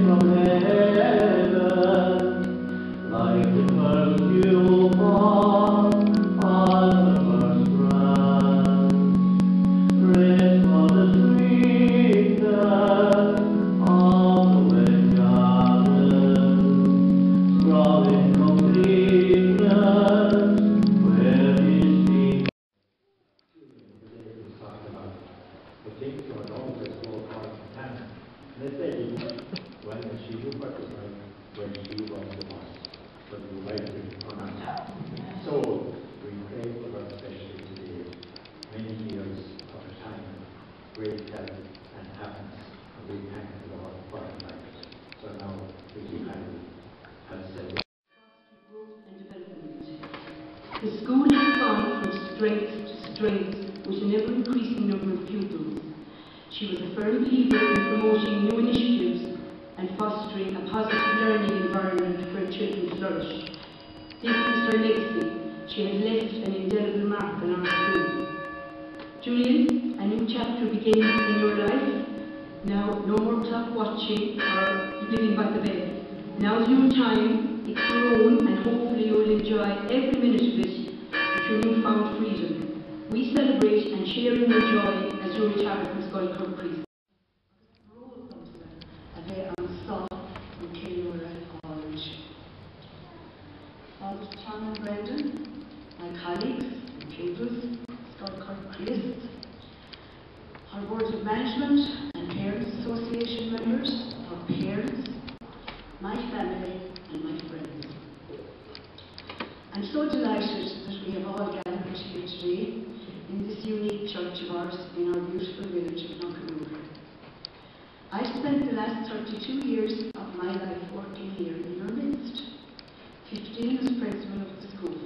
from heaven, like the perfume on the first branch. Rest for the sweetness of the wet garden, throbbing completeness, where his feet. The things are always so hard to plan. Let's say when she looked at the time when she was the boss, but we waited on us. So we pray for her especially today, many years of a time, great health and happiness, and we thank the Lord for her life. So now we have said. The school has gone from strength to strength with an ever-increasing number of pupils. She was a firm believer in promoting new initiatives and fostering a positive learning environment where children flourish. This is her legacy. She has left an indelible mark on our school. Julienne, a new chapter begins in your life. Now, no more clock watching or living by the bed. Now's your time, it's your own, and hopefully you'll enjoy every minute of it with your newfound freedom. We celebrate and share in your joy as you retire from Sculcourt Priest. Father Tom and Brendan, my colleagues and pupils, Sculcourt Priest, our Board of Management and Parents Association members, our parents, my family and my friends. I'm so delighted that we have all gathered here today in this unique church of ours in our beautiful village of Knockanure. I spent the last 32 years of my life working here in your midst, 15 as principal of the school.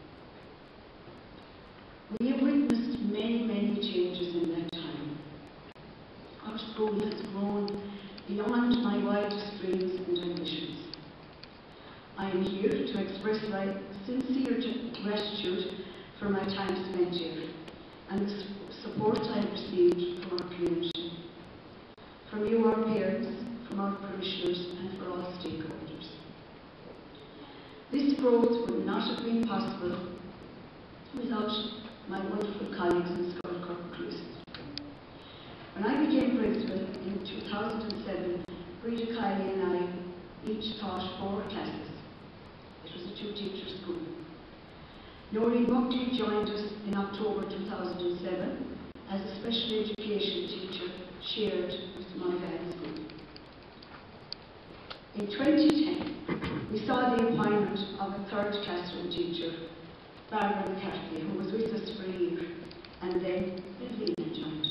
We have witnessed many, many changes in that time. Our school has grown beyond my wildest dreams and ambitions. I am here to express my sincere gratitude for my time spent here and the support I have received from our community, from you, our parents, from our parishioners, and for all stakeholders. This growth would not have been possible without my wonderful colleagues in Sculcourt Priest. When I became principal in 2007, Breda Kiley and I each taught 4 classes. It was a 2-teacher school. Noreen Buckley joined us in October 2007 as a special education teacher shared with Donegan School. In 2010, we saw the appointment of a 3rd classroom teacher, Barbara McCarthy, who was with us for a year, and then Vivian joined us.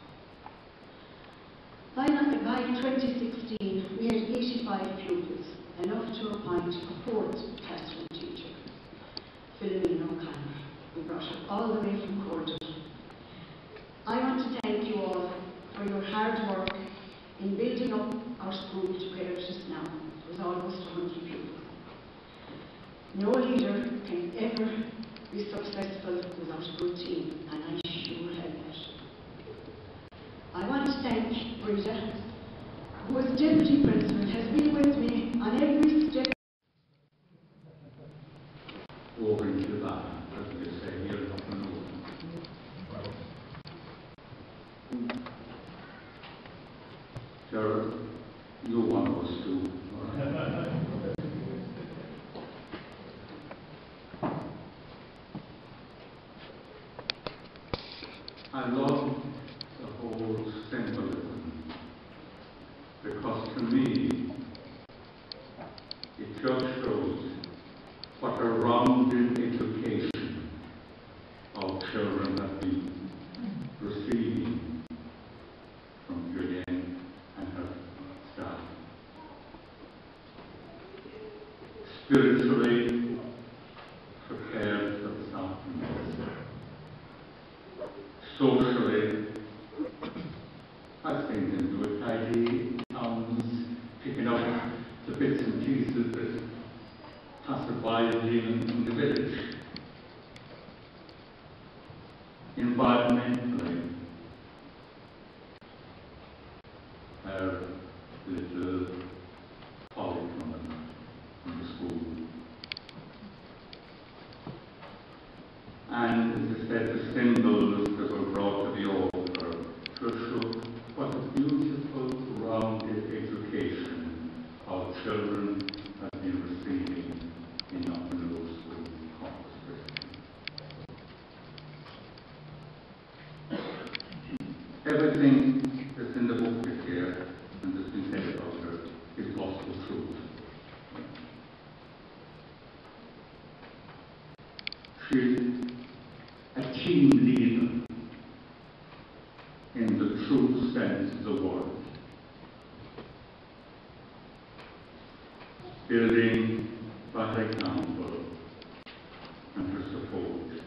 By 2016, we had 85 pupils, enough to appoint a 4th classroom teacher, Philomena O'Connor, who brought her all the way from Cordoba. I want to thank you all for your hard work in building up our school to where it is now, with almost 100 pupils. No leader can ever be successful without a good team, and I sure have that. I want to thank Breda, who as Deputy Principal has been with me on every step. Over into the back, as we say here in Knockanure. Gerald, you're one of us too. I love the whole symbolism, because to me it just shows what a rounded education of children have been receiving from Julienne and her staff. Spiritually prepared for this afternoon. Socially, I've seen them do it tidy towns, picking up the bits and pieces that passerby living in the village. Environmentally, our little was the truth. She's a team leader in the true sense of the word, building by her example and her support.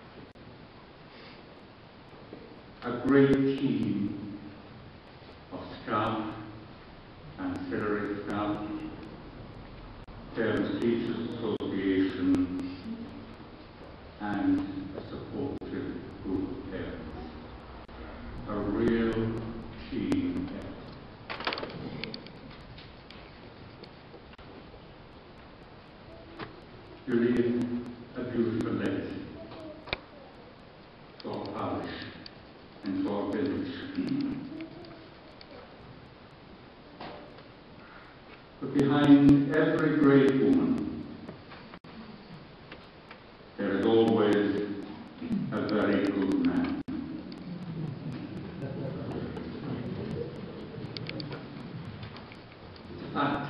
A great team of staff, ancillary staff, Parents Teachers Association, and a supportive group of parents. A real team effort. Julienne, a beautiful legacy to our parish and to our village. But behind every great woman, there is always a very good man. It's a fact.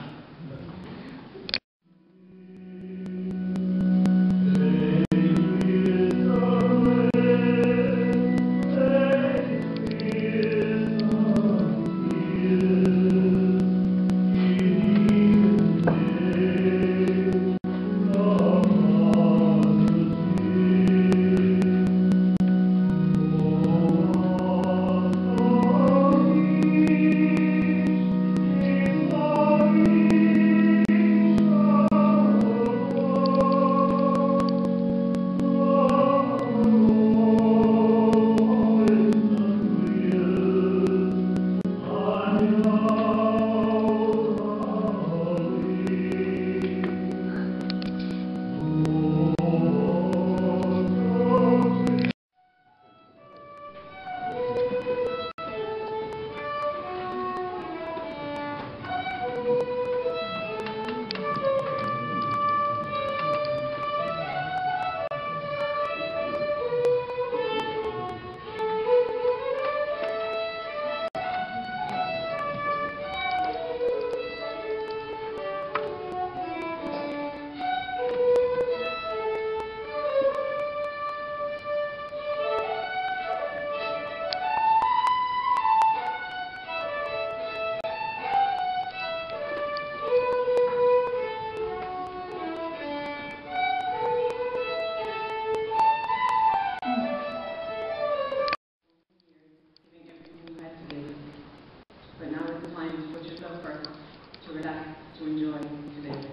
To enjoy today.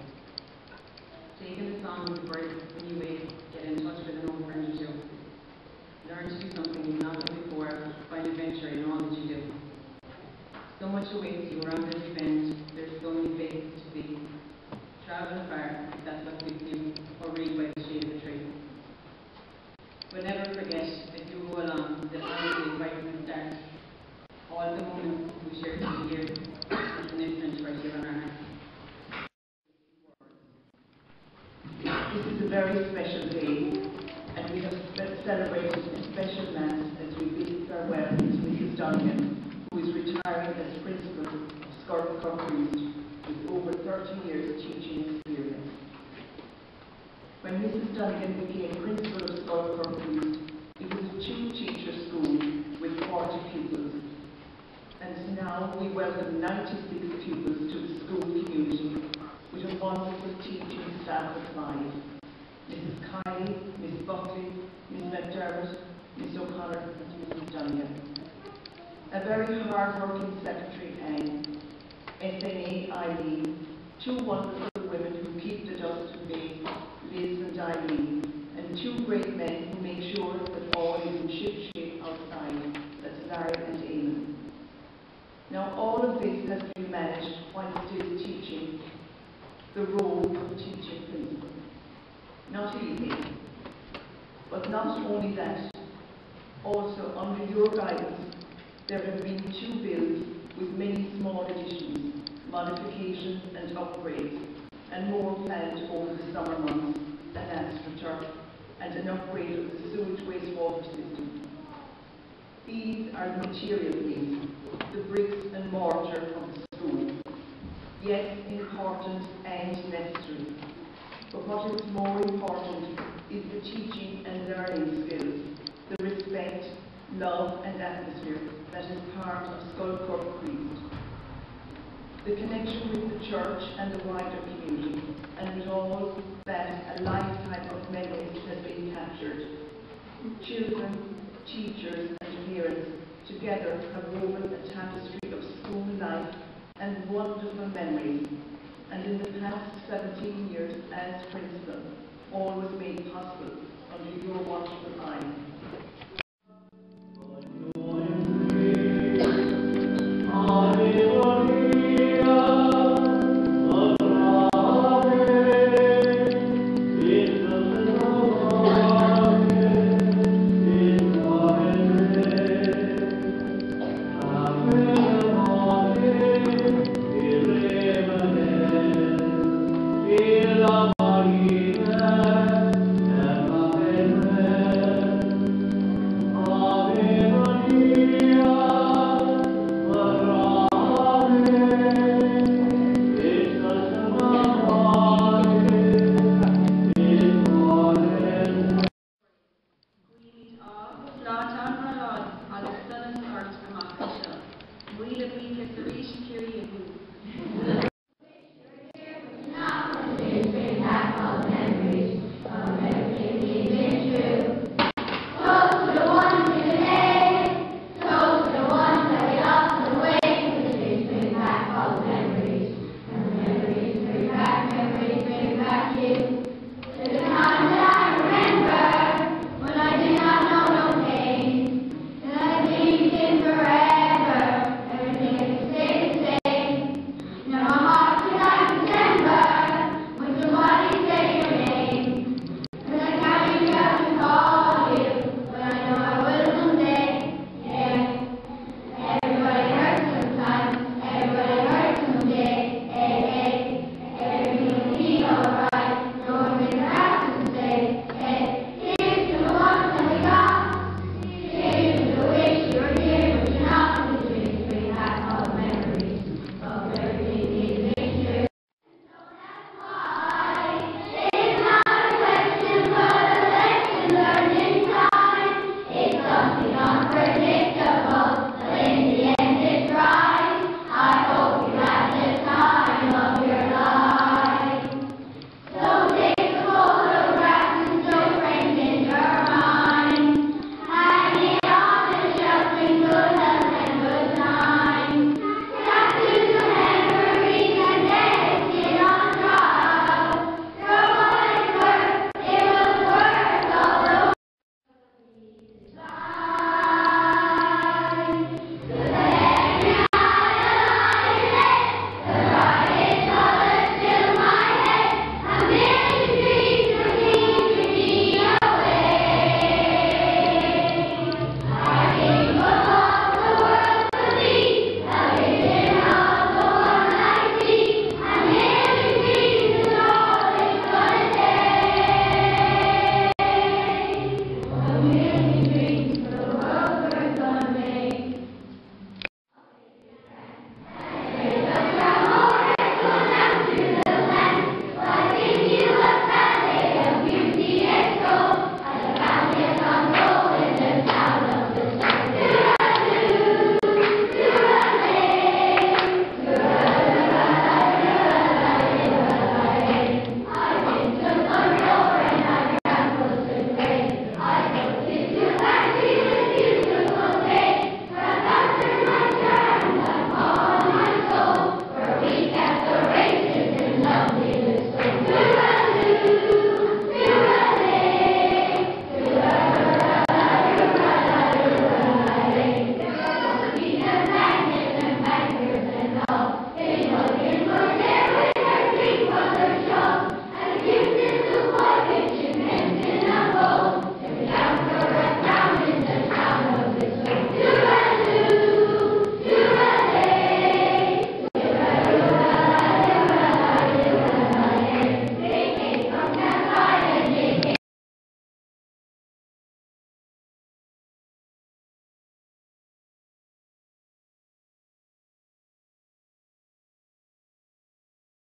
Taking the song with the birds when you wake, get in touch with an old friend or two. Learn to do something you've not done before, find adventure in all that you do. So much awaits you around this event, there's so many faces to see. Travel far, if that's what suits you, or read by the shade of the tree. But never forget, as you go along, that I will be right from the start. All the moments we shared through the years, is an instant right here on our hands. This is a very special day, and we have celebrated a special mass as we bid farewell to Mrs. Donegan, who is retiring as principal of Scorpico Priest with over 30 years teaching experience. When Mrs. Donegan became principal of Scorpico Priest, it was a two-teacher school with 40 pupils, and now we welcome 96 pupils to the school community with a wonderful teaching staff of 5. Mrs. Kiley, Miss Buckley, Miss McDermott, Miss O'Connor and Mrs. Donegan. A very hard-working secretary, Anne, SNA Eileen, 2 wonderful women who keep the dust at bay, Liz and Eileen, and 2 great men who make sure that all is in ship-shape outside, that's Larry and Eamon. Now all of this has to be managed while still teaching the role of teaching principal. Not easy. But not only that, also under your guidance, there have been 2 bills with many small additions, modifications and upgrades, and more planned over the summer months, an astroturf, and an upgrade of the sewage wastewater system. These are the material needs, the bricks and mortar of the school. yes, important and necessary. But what is more important is the teaching and learning skills, the respect, love and atmosphere that is part of Skulldugg Priest. The connection with the church and the wider community, and with all that a lifetime of memories has been captured. Children, teachers and parents together have woven a tapestry of school life and wonderful memories, and in the past 17 years as principal, all was made possible under your watchful eye.